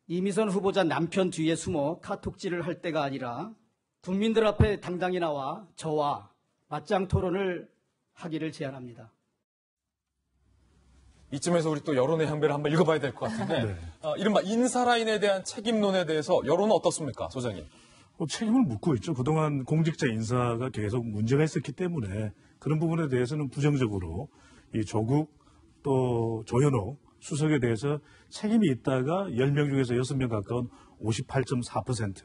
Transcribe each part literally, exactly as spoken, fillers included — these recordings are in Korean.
이미선 후보자 남편 뒤에 숨어 카톡질을 할 때가 아니라 국민들 앞에 당당히 나와 저와 맞짱 토론을 하기를 제안합니다. 이쯤에서 우리 또 여론의 향배를 한번 읽어봐야 될 것 같은데 네. 어, 이른바 인사라인에 대한 책임론에 대해서 여론은 어떻습니까, 소장님? 뭐 책임을 묻고 있죠. 그동안 공직자 인사가 계속 문제가 있었기 때문에 그런 부분에 대해서는 부정적으로 이 조국 또 조현옥 수석에 대해서 책임이 있다가 열 명 중에서 여섯 명 가까운 오십팔 점 사 퍼센트,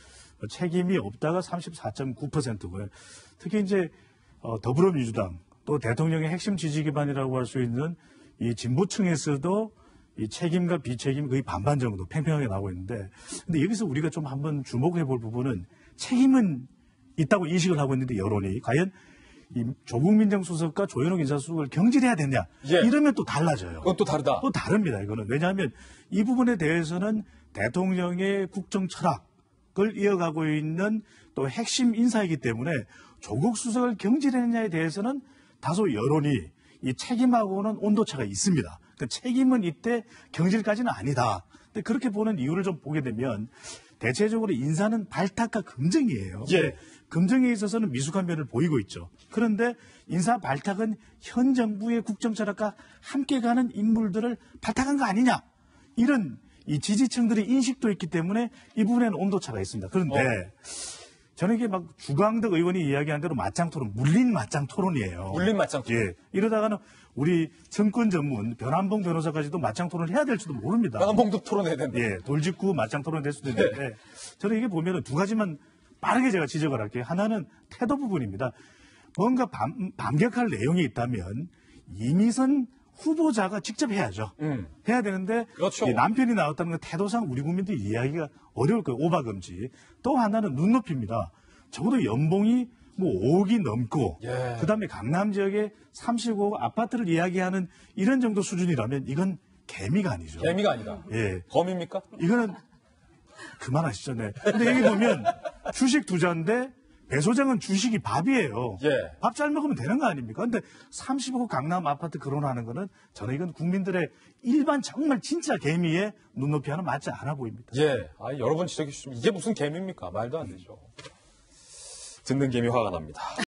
책임이 없다가 삼십사 점 구 퍼센트고요. 특히 이제 어, 더불어민주당 또 대통령의 핵심 지지 기반이라고 할 수 있는 이 진보층에서도 이 책임과 비책임 거의 반반 정도 팽팽하게 나오고 있는데, 근데 여기서 우리가 좀 한번 주목해 볼 부분은 책임은 있다고 인식을 하고 있는데 여론이 과연 이 조국 민정수석과 조현옥 인사수석을 경질해야 되냐, 예. 이러면 또 달라져요. 그건 또 다르다. 또 다릅니다. 이거는 왜냐하면 이 부분에 대해서는 대통령의 국정 철학을 이어가고 있는 또 핵심 인사이기 때문에 조국 수석을 경질했냐에 대해서는 다소 여론이 이 책임하고는 온도차가 있습니다. 그 책임은 이때 경질까지는 아니다. 근데 그렇게 보는 이유를 좀 보게 되면 대체적으로 인사는 발탁과 검증이에요. 예. 검증에 있어서는 미숙한 면을 보이고 있죠. 그런데 인사 발탁은 현 정부의 국정 철학과 함께 가는 인물들을 발탁한 거 아니냐, 이런 이 지지층들의 인식도 있기 때문에 이 부분에는 온도차가 있습니다. 그런데 어. 저는 이게 막 주광덕 의원이 이야기한 대로 맞짱 토론, 물린 맞짱 토론이에요. 물린 맞짱 토론. 예. 이러다가는 우리 정권 전문 변한봉 변호사까지도 맞짱 토론을 해야 될지도 모릅니다. 변한봉도 토론해야 된다. 예. 돌직구 맞짱 토론 될 수도 있는데 네. 저는 이게 보면은 두 가지만 빠르게 제가 지적을 할게요. 하나는 태도 부분입니다. 뭔가 반, 반격할 내용이 있다면 이미선 후보자가 직접 해야죠. 음. 해야 되는데 그렇죠. 남편이 나왔다는 건 태도상 우리 국민들이 이해하기가 어려울 거예요. 오바금지. 또 하나는 눈높이입니다. 적어도 연봉이 뭐 오억이 넘고 예. 그다음에 강남 지역에 삼십오억 아파트를 이야기하는 이런 정도 수준이라면 이건 개미가 아니죠. 개미가 아니다. 예. 범입니까? 이거는 그만하시죠. 네. 근데 여기 보면 주식 투자인데 배 소장은 주식이 밥이에요. 예. 밥 잘 먹으면 되는 거 아닙니까? 근데 삼십억 강남 아파트 거론하는 거는 저는 이건 국민들의 일반 정말 진짜 개미의 눈높이와는 맞지 않아 보입니다. 예. 아, 여러 번 지적해 주시면 이게 무슨 개미입니까? 말도 안 되죠. 듣는 개미 화가 납니다.